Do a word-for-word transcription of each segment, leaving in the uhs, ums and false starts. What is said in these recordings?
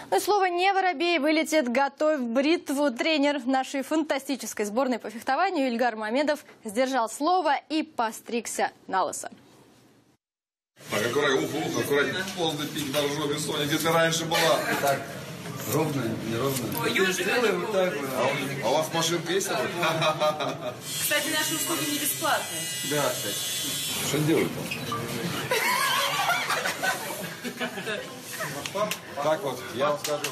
Ну и слово «не воробей» вылетит «готовь бритву». Тренер нашей фантастической сборной по фехтованию Ильгар Мамедов сдержал слово и постригся на лысо. Так, аккуратнее, ухо, ухо, аккуратнее. Полный пик на жопе, Соня, где ты раньше была? Так, ровно, неровно. Ой, Юрий, сделаем вот так. А, а у вас машинка есть? кстати, наши услуги не бесплатные. Да, кстати. Что делают-то? Так вот, я вам скажу.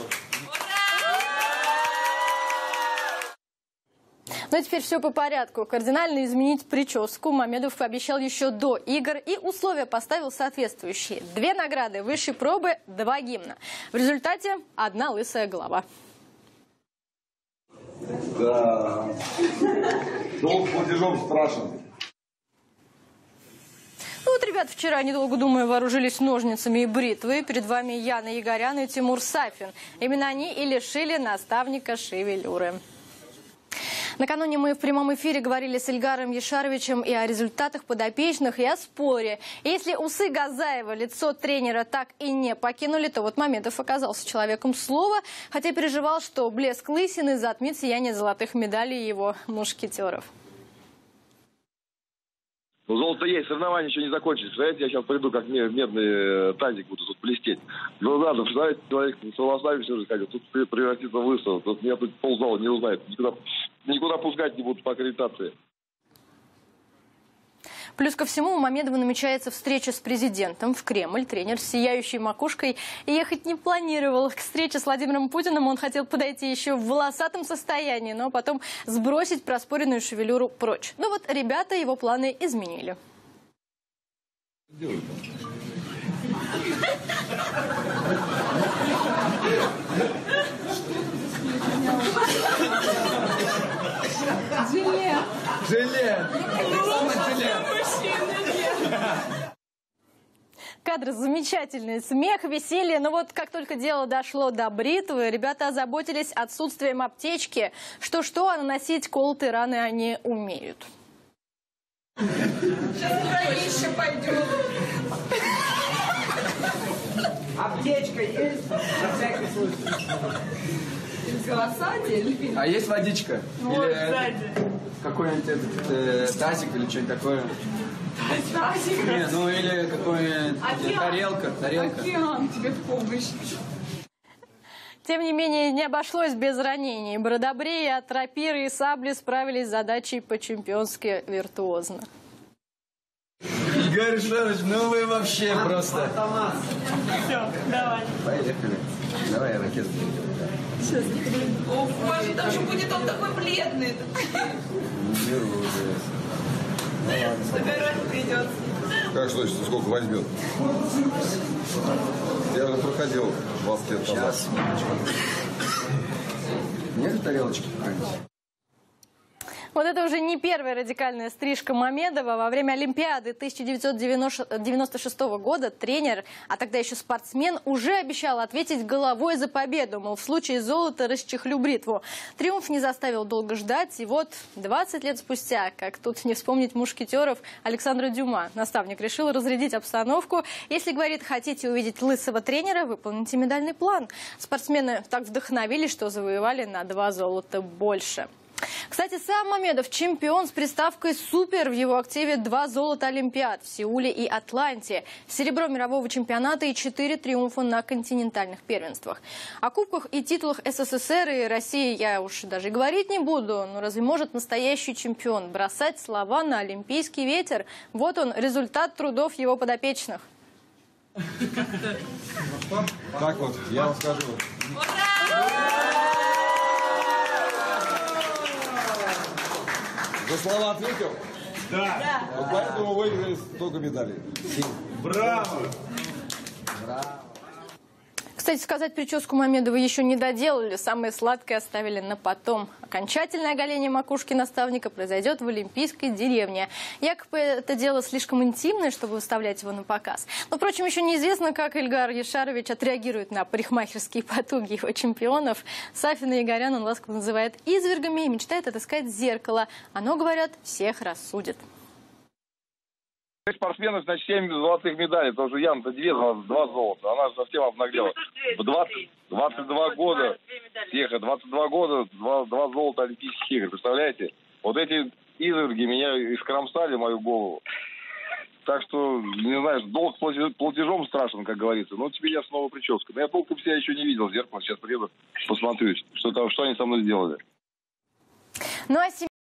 Ну а теперь все по порядку. Кардинально изменить прическу Мамедов пообещал еще до игр и условия поставил соответствующие. Две награды высшей пробы, два гимна. В результате одна лысая голова. Да. Долг платежом страшен. Ну вот, ребят, вчера, недолго думая, вооружились ножницами и бритвой. Перед вами Яна Егорян и Тимур Сафин. Именно они и лишили наставника шевелюры. Накануне мы в прямом эфире говорили с Ильгаром Ешаровичем и о результатах подопечных, и о споре. И если усы Газаева лицо тренера так и не покинули, то вот Мамедов оказался человеком слова, хотя переживал, что блеск лысины затмит сияние золотых медалей его мушкетеров. Ну, золото есть, соревнования еще не закончились. Знаете, я сейчас приду, как медный тазик буду тут блестеть. Ну, надо, представляете, человек с волосами все же ходит, тут превратится в лысого. Тут меня тут ползала не узнает. Никуда, никуда пускать не будут по аккредитации. Плюс ко всему у Мамедова намечается встреча с президентом в Кремль. Тренер с сияющей макушкой ехать не планировал. К встрече с Владимиром Путиным он хотел подойти еще в волосатом состоянии, но потом сбросить проспоренную шевелюру прочь. Но вот ребята его планы изменили. Желе! Желе! Кадры замечательные. Смех, веселье. Но вот как только дело дошло до бритвы, ребята озаботились отсутствием аптечки. Что-что, а наносить колотые раны они умеют. Сейчас кровище пойдет. Аптечка есть? На всякий случай. Голосатель. А есть водичка? Вот, или сзади. какой-нибудь этот, э, тазик или что-нибудь такое? Тазик. Не, ну или какой-нибудь тарелка, тарелка. Океан тебе в помощь. Тем не менее, не обошлось без ранений. Бродобреи, атропиры и сабли справились с задачей по-чемпионски виртуозно. Игорь Ешарович, ну вы вообще просто. Все, давай. Поехали. Давай, ракету. Сейчас. О, боже, даже будет он такой бледный. Забирать придется. Как что, сколько возьмет? Я уже проходил двадцать лет назад. Сейчас. Нет тарелочки какой-нибудь? Вот это уже не первая радикальная стрижка Мамедова. Во время Олимпиады тысяча девятьсот девяносто шестого года тренер, а тогда еще спортсмен, уже обещал ответить головой за победу. Мол, в случае золота расчехлю бритву. Триумф не заставил долго ждать. И вот двадцать лет спустя, как тут не вспомнить мушкетеров, Александра Дюма, наставник, решил разрядить обстановку. Если, говорит, хотите увидеть лысого тренера, выполните медальный план. Спортсмены так вдохновились, что завоевали на два золота больше. Кстати, сам Мамедов чемпион с приставкой «Супер». В его активе два золота Олимпиад в Сеуле и Атланте, серебро мирового чемпионата и четыре триумфа на континентальных первенствах. О кубках и титулах СССР и России я уж даже говорить не буду. Но разве может настоящий чемпион бросать слова на олимпийский ветер? Вот он, результат трудов его подопечных. Так вот, я вам скажу. За слова ответил? Да. Вот поэтому выиграли столько медалей. Браво! Кстати сказать, прическу Мамедова еще не доделали. Самое сладкое оставили на потом. Окончательное оголение макушки наставника произойдет в Олимпийской деревне. Якобы это дело слишком интимное, чтобы выставлять его на показ. Но, впрочем, еще неизвестно, как Ильгар Ешарович отреагирует на парикмахерские потуги его чемпионов. Сафина и Егорян он ласково называет извергами и мечтает отыскать зеркало. Оно, говорят, всех рассудит. Спортсменов, значит, семь золотых медалей, потому что Ян-то две, два золота. Она совсем обнаглела. В двадцать, двадцать два года, тихо, двадцать два года, два, два золота Олимпийских игр. Представляете? Вот эти изверги меня искромсали мою голову. Так что, не знаю, долг платежом страшен, как говорится. Но теперь я снова прическа. Но я толком себя еще не видел в зеркало. Сейчас приеду, посмотрю, что, там, что они со мной сделали. Ну а